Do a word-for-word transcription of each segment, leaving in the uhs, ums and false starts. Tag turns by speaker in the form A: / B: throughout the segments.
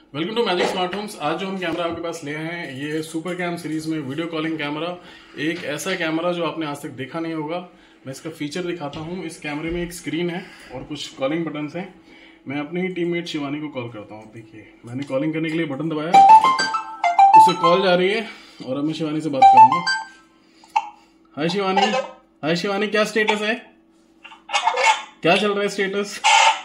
A: Welcome to magic smart homes. आज जो हम कैमरा आपके पास ले आए हैं ये है सुपर कैम सीरीज में वीडियो कॉलिंग कैमरा। एक ऐसा कैमरा जो आपने आज तक देखा नहीं होगा। मैं इसका फीचर दिखाता हूँ। इस कैमरे में एक स्क्रीन है और कुछ कॉलिंग बटन्स हैं। मैं अपनी ही टीममेट शिवानी को कॉल करता हूँ। देखिए, मैंने कॉलिंग करने के लिए बटन दबाया, उससे कॉल जा रही है और अब मैं शिवानी से बात करूंगा। हाय शिवानी। हाय शिवानी, क्या स्टेटस है? क्या चल रहा है स्टेटस?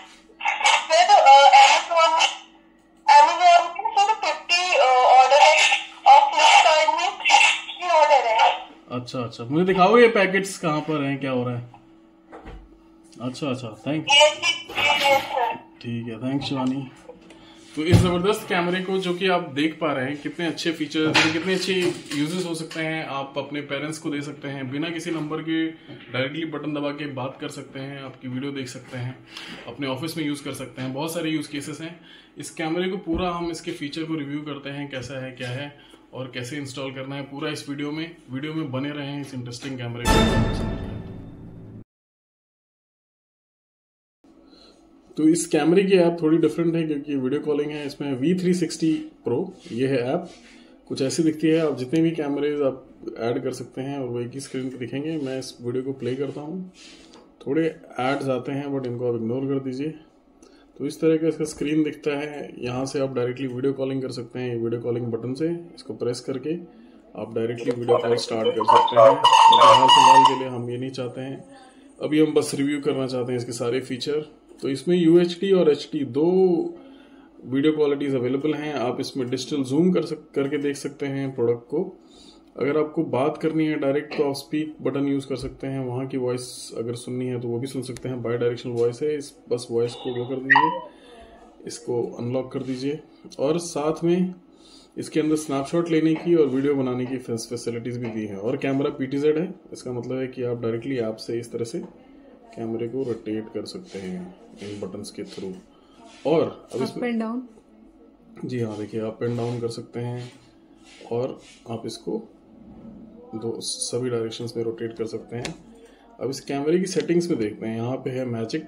A: अच्छा अच्छा, मुझे दिखाओ ये पैकेट्स कहाँ पर हैं, क्या हो रहा है? अच्छा अच्छा, थैंक ठीक है, थैंक्स शिवानी। तो इस जबरदस्त कैमरे को जो कि आप देख पा रहे हैं, कितने अच्छे फीचर्स, कितने अच्छे यूजेस हो सकते हैं। आप अपने पेरेंट्स को दे सकते हैं, बिना किसी नंबर के डायरेक्टली बटन दबा के बात कर सकते हैं, आपकी वीडियो देख सकते हैं, अपने ऑफिस में यूज कर सकते हैं। बहुत सारे यूज केसेस हैं इस कैमरे को। पूरा हम इसके फीचर को रिव्यू करते हैं, कैसा है, क्या है और कैसे इंस्टॉल करना है, पूरा इस वीडियो में वीडियो में बने रहे हैं इस इंटरेस्टिंग कैमरे को। तो इस कैमरे की ऐप थोड़ी डिफरेंट है क्योंकि वीडियो कॉलिंग है। इसमें वी थ्री सिक्सटी प्रो ये है ऐप। कुछ ऐसी दिखती है। आप जितने भी कैमरेज आप ऐड कर सकते हैं और वो एक ही स्क्रीन पर दिखेंगे। मैं इस वीडियो को प्ले करता हूँ। थोड़े एड्स आते हैं बट इनको आप इग्नोर कर दीजिए। तो इस तरह का इसका स्क्रीन दिखता है। यहाँ से आप डायरेक्टली वीडियो कॉलिंग कर सकते हैं। वीडियो कॉलिंग बटन से इसको प्रेस करके आप डायरेक्टली वीडियो कॉल स्टार्ट कर सकते हैं। फिलहाल फिलहाल के लिए हम ये नहीं चाहते हैं, अभी हम बस रिव्यू करना चाहते हैं इसके सारे फीचर। तो इसमें यू एच डी और एच डी दो वीडियो क्वालिटीज अवेलेबल हैं। आप इसमें डिजिटल जूम कर सक करके देख सकते हैं प्रोडक्ट को। अगर आपको बात करनी है डायरेक्ट तो आप स्पीक बटन यूज कर सकते हैं। वहाँ की वॉइस अगर सुननी है तो वो भी सुन सकते हैं। बाई डायरेक्शनल वॉइस है। इस बस वॉइस को वो कर दीजिए, इसको अनलॉक कर दीजिए और साथ में इसके अंदर स्नैपशॉट लेने की और वीडियो बनाने की फैसिलिटीज भी दी है। और कैमरा पी टी जेड है। इसका मतलब है कि आप डायरेक्टली ऐप से इस तरह से कैमरे को रोटेट कर सकते हैं इन बटन्स के थ्रू। और अब
B: अप एंड डाउन,
A: जी हाँ, देखिए अप एंड डाउन कर सकते हैं और आप इसको दो सभी डायरेक्शंस में रोटेट कर सकते हैं। अब इस कैमरे की सेटिंग्स में देखते हैं। यहाँ पे है मैजिक।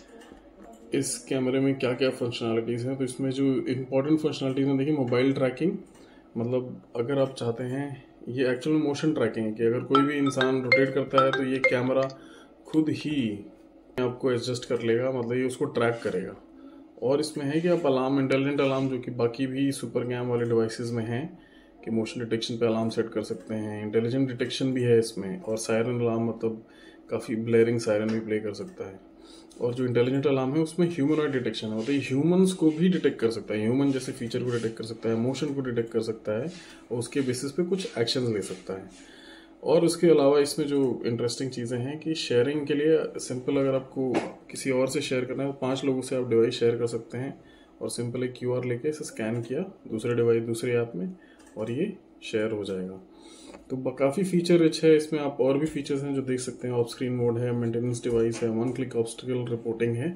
A: इस कैमरे में क्या क्या फंक्शनैलिटीज़ हैं। तो इसमें जो इम्पोर्टेंट फंक्शनैलिटीज़ हैं, देखिए मोबाइल ट्रैकिंग। मतलब अगर आप चाहते हैं, ये एक्चुअल मोशन ट्रैकिंग है कि अगर कोई भी इंसान रोटेट करता है तो ये कैमरा खुद ही आपको एडजस्ट कर लेगा, मतलब ये उसको ट्रैक करेगा। और इसमें है कि आप अलार्म, इंटेलिजेंट अलार्म जो कि बाकी भी सुपर कैम वाले डिवाइसेस में हैं कि मोशन डिटेक्शन पे अलार्म सेट कर सकते हैं। इंटेलिजेंट डिटेक्शन भी है इसमें। और सायरन अलार्म, मतलब काफ़ी ब्लेयरिंग सायरन भी प्ले कर सकता है। और जो इंटेलिजेंट अलार्म है उसमें ह्यूमनॉइड डिटेक्शन है, मतलब ह्यूमंस को भी डिटेक्ट कर सकता है। ह्यूमन जैसे फीचर को डिटेक्ट कर सकता है, मोशन को डिटेक्ट कर सकता है और उसके बेसिस पे कुछ एक्शंस ले सकता है। और उसके अलावा इसमें जो इंटरेस्टिंग चीज़ें हैं कि शेयरिंग के लिए सिंपल, अगर आपको किसी और से शेयर करना है तो पांच लोगों से आप डिवाइस शेयर कर सकते हैं और सिंपल एक क्यू आर लेके इसे स्कैन किया दूसरे डिवाइस दूसरे ऐप में और ये शेयर हो जाएगा। तो काफ़ी फीचर रिच है इसमें। आप और भी फीचर्स हैं जो देख सकते हैं। ऑफ स्क्रीन मोड है, मेंटेनेंस डिवाइस है, वन क्लिक ऑब्स्टिकल रिपोर्टिंग है।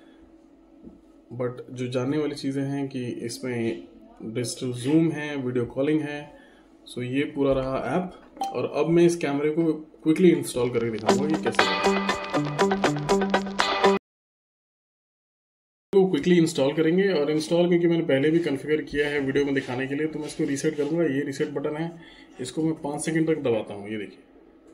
A: बट जो जानने वाली चीज़ें हैं कि इसमें डिजिटल जूम है, वीडियो कॉलिंग है। सो ये पूरा रहा ऐप। और अब मैं इस कैमरे को क्विकली इंस्टॉल करके दिखाऊंगा कि कैसे को क्विकली इंस्टॉल करेंगे। और इंस्टॉल क्योंकि मैंने पहले भी कॉन्फ़िगर किया है वीडियो में दिखाने के लिए, तो मैं इसको रीसेट करूंगा। ये रीसेट बटन है, इसको मैं पाँच सेकंड तक दबाता हूँ। ये देखिए,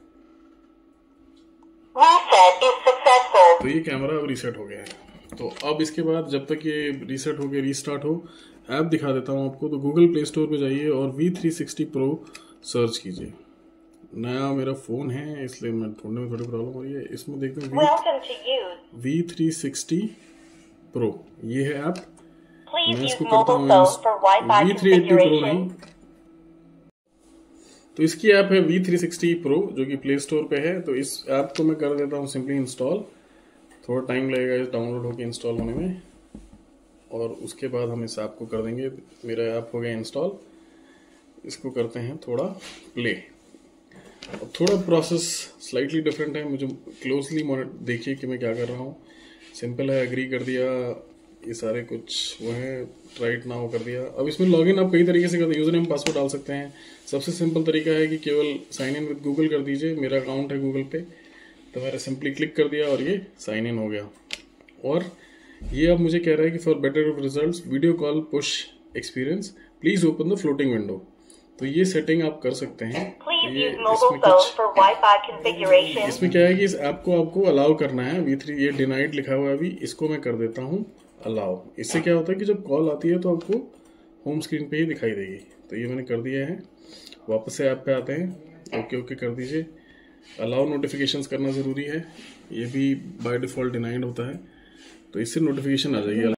A: तो ये कैमरा अब रीसेट हो गया है। तो अब इसके बाद जब तक ये रीसेट हो गया, रीस्टार्ट हो, ऐप दिखा देता हूँ आपको। तो गूगल प्ले स्टोर पे जाइए और V three sixty pro search कीजिए। नया मेरा फोन है इसलिए मैं ढूंढने में थोड़ी प्रॉब्लम हो रही है। इसमें देखते हैं वी थ्री सिक्सटी प्रो, ये है ऐप। मैं इसको करता हूँ वी थ्री एटी प्रो नहीं, तो इसकी ऐप है वी थ्री सिक्सटी प्रो जो कि प्ले स्टोर पे है। तो इस ऐप को मैं कर देता हूँ सिंपली इंस्टॉल। थोड़ा टाइम लगेगा इस डाउनलोड होकर इंस्टॉल होने में और उसके बाद हम इस ऐप को कर देंगे। मेरा ऐप हो गया इंस्टॉल। इसको करते हैं थोड़ा प्ले। अब थोड़ा प्रोसेस स्लाइटली डिफरेंट है। मुझे क्लोजली देखिए कि मैं क्या कर रहा हूँ। सिंपल है, एग्री कर दिया, ये सारे कुछ वो है, राइट नाउ कर दिया। अब इसमें लॉगिन आप कई तरीके से करते हैं। यूजर नेम पासवर्ड डाल सकते हैं। सबसे सिंपल तरीका है कि केवल साइन इन विद गूगल कर दीजिए। मेरा अकाउंट है गूगल पे, तो मैंने सिंपली क्लिक कर दिया और ये साइन इन हो गया। और ये अब मुझे कह रहा है कि for better results video call push experience please open the floating window. तो ये सेटिंग आप कर सकते हैं। ये इसमें कुछ इसमें क्या है कि इस ऐप को आपको अलाउ करना है। वी थ्री ये डिनाइड लिखा हुआ है, अभी इसको मैं कर देता हूँ अलाउ। इससे क्या होता है कि जब कॉल आती है तो आपको होम स्क्रीन पे ही दिखाई देगी। तो ये मैंने कर दिया है। वापस से ऐप पे आते हैं, ओके ओके कर दीजिए। अलाउ नोटिफिकेशंस करना ज़रूरी है, ये भी बाय डिफ़ॉल्ट डिनाइड होता है, तो इससे नोटिफिकेशन आ जाएगी।